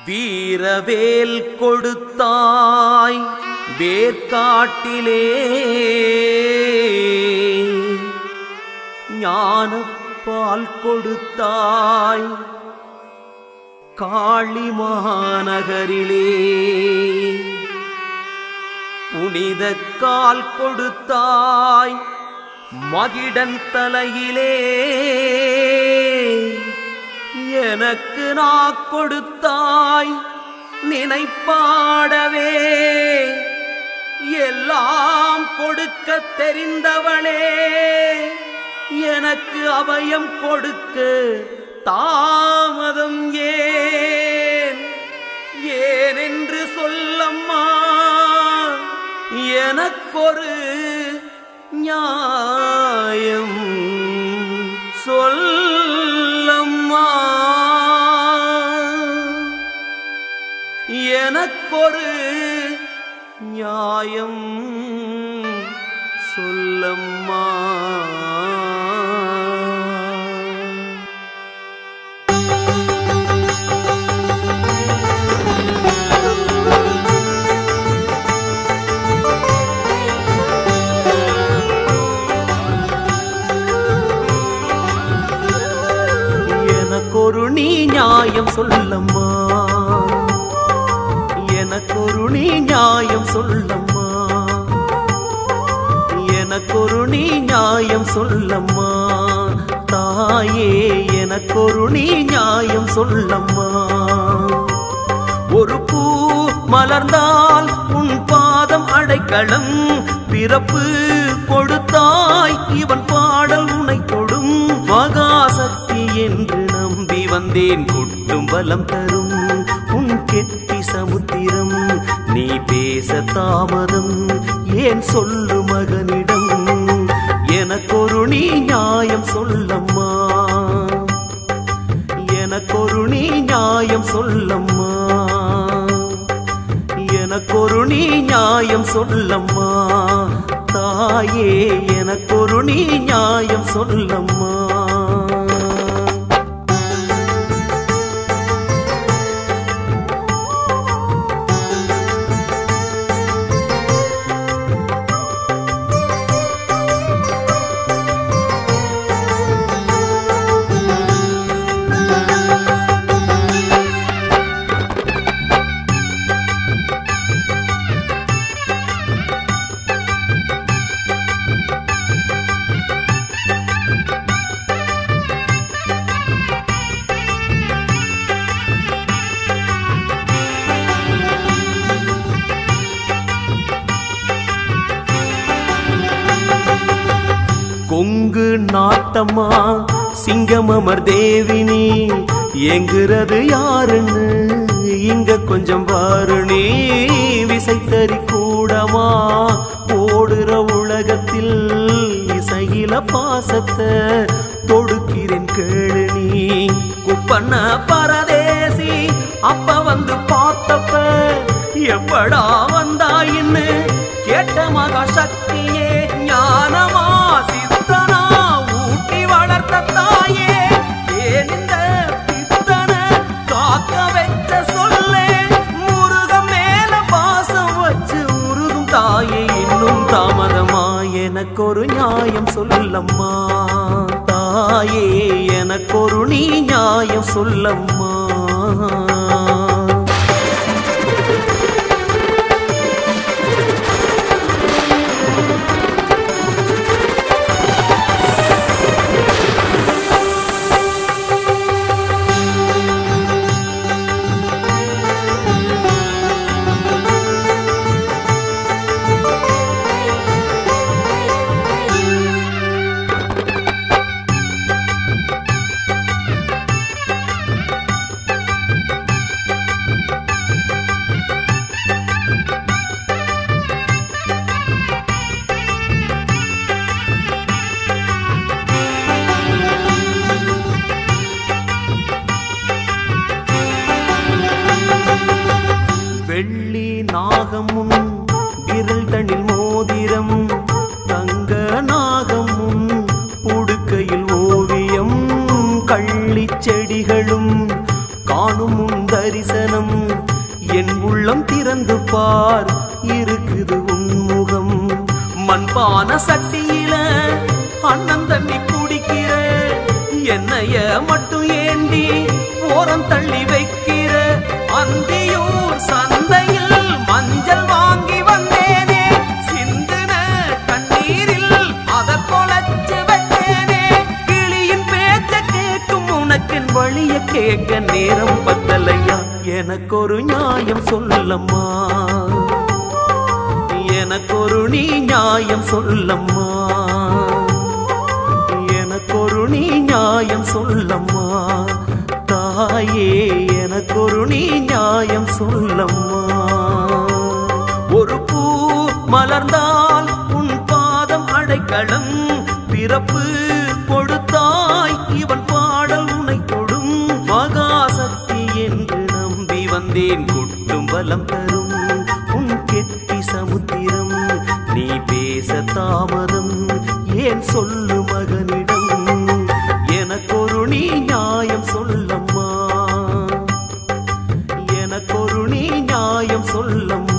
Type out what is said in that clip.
வீரவேல் கொடுத்தாய் வேர்க்காட்டிலே ஞானப்பால் கொடுத்தாய் காளி மாநகரிலே புனித கால் கொடுத்தாய் மகிடன் தலையிலே எனக்கு நான் கொடுத்தாய் நினைப்பாடவே எல்லாம் கொடுக்க தெரிந்தவளே எனக்கு அபயம் கொடுக்க தாமதம் ஏனென்று சொல்லம்மா எனக்கொரு நியாயம் சொல்லம்மா எனக்கொரு நியாயம் சொல்லம்மா. எனக்கொரு நீ நியாயம் சொல்லம்மா எனக்கொரு நீ நியாயம் சொல்லம்மா எனக்கொரு நீ நியாயம் சொல்லம்மா தாயே எனக்கொரு நீ நியாயம் சொல்லம்மா. ஒரு பூ மலர்ந்தால் உன் பாதம் அடைக்கலம் பிறப்பு கொடுத்தாய் இவன் பாடல் உனை தொடும் மகாசக்தி என்று நம்பி வந்தேன் கொட்டும் பலம் தரும் உன் கெட்டி சமுத்திரம் நீ பேச தாமதம் ஏன் சொல்லு மகனிடம் எனக்கொரு நீ நியாயம் சொல்லம்மா எனக்கொரு நீ நியாயம் சொல்லம்மா எனக்கொரு நீ நியாயம் சொல்லம்மா தாயே எனக்கொரு நீ நியாயம் சொல்லம்மா. கொங்கு நாட்டம்மா சிங்கமமர் தேவினி எங்கிறது யாருன்னு இங்க கொஞ்சம் பாரு நீ விசைத்தறி கூடமா ஓடுற உலகத்தில் இசையில பாசத்தை தொடுக்கிறேன் கேளு நீ குப்பண்ண பரதேசி அப்ப வந்து பார்த்தப்ப எப்படா வந்தாயின்னு கேட்ட மகா சக்தியே ஞானமா சித்தனா ஊட்டி வளர்த்த தாயே ஏன் இந்த பித்தன காக்க வச்ச சொல்லே முருகம் மேல பாசம் வச்சு உருகும் தாயே இன்னும் தாமதமா எனக்கொரு நியாயம் சொல்லம்மா தாயே எனக்கொரு நீ நியாயம் சொல்லம்மா. வெள்ளி நாகமும் விரல் தனில் மோதிரம் தங்க நாகமும் உடுக்கையில் ஓவியம் கள்ளி செடிகளும் காணும் முன் தரிசனம் தரிசனம் என் உள்ளம் திறந்து பார் இருக்குது உன்முகம் மண்பான சட்டியில அண்ணன் தண்ணி குடிக்கிற என்னைய மட்டும் ஏண்டி ஓரம் தள்ளி வைக்கிற அந்தியூர் சந்தையில் மஞ்சள் வாங்கி வந்தேனே சிந்துன கண்ணீரில் அதை கொலைச்சு வச்சேனே கிளியின் பேச்ச கேட்கும் உனக்கின் வழிய கேட்க நேரம் பத்தலையா எனக்கு ஒரு நியாயம் சொல்லம்மா எனக்கு ஒரு நீ நியாயம் சொல்லம்மா எனக்கு ஒரு நீ நியாயம் சொல்லம்மா தாயே எனக்கு ஒரு நீ நியாயம் சொல்லம்மா ஒரு பூ மலர்ந்தால் உன் பாதம் அடைக்கலம் பிறப்பு கொடுத்தாய் இவன் பாடல் உனை தொடும் மகாசக்தி என்று நம்பி வந்தேன் கொட்டும் பலம் தரும் உன் கெட்டி சமுத்திரம் நீ பேச தாமதம் ஏன் சொல்லு மகனிடம் எனக்கு ஒரு நீ நியாயம் சொல்லம்மா எனக்கு ஒரு நீ நியாயம் சொல்லம்மா